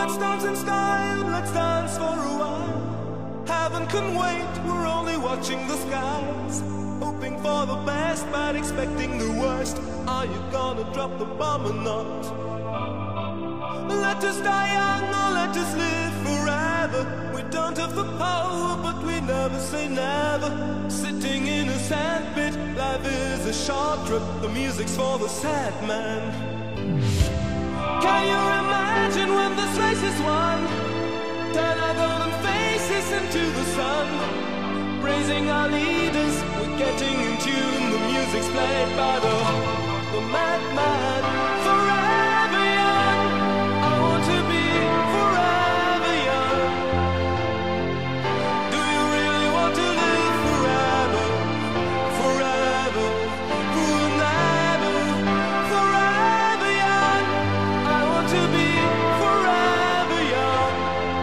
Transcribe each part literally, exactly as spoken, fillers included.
Let's dance in style, let's dance for a while. Heaven can wait, we're only watching the skies, hoping for the best but expecting the worst. Are you gonna drop the bomb or not? Let us die young or let us live forever. We don't have the power but we never say never. Sitting in a sandpit, life is a short trip. The music's for the sad man. Can you imagine when this race is won? Turn our golden faces into the sun, praising our leaders, we're getting in tune. The music's played by the, the madman. Forever young, I want to be forever young. Do you really want to live forever? Forever, forever, forever young. I want to be forever young.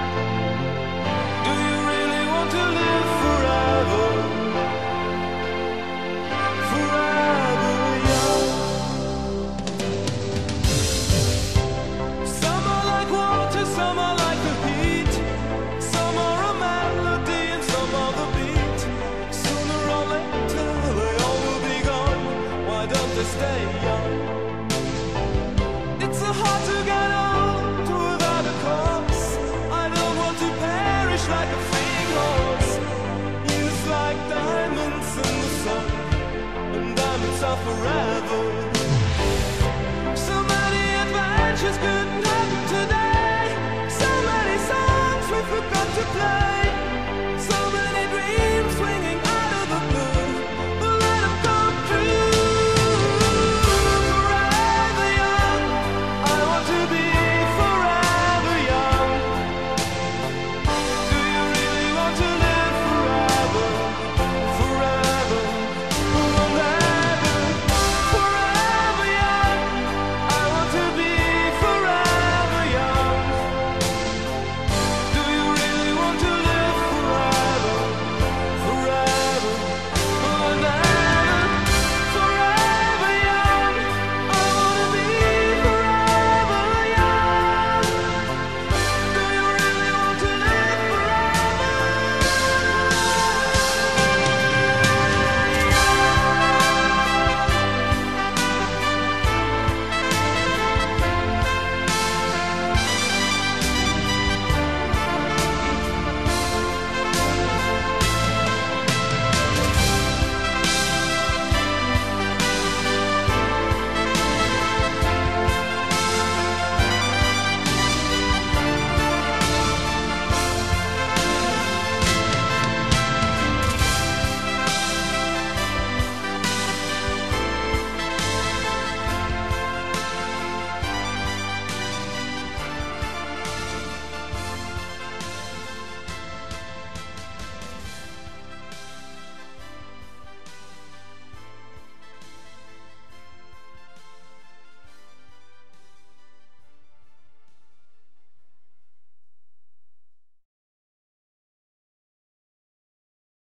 Do you really want to live forever? Forever young. Some are like one.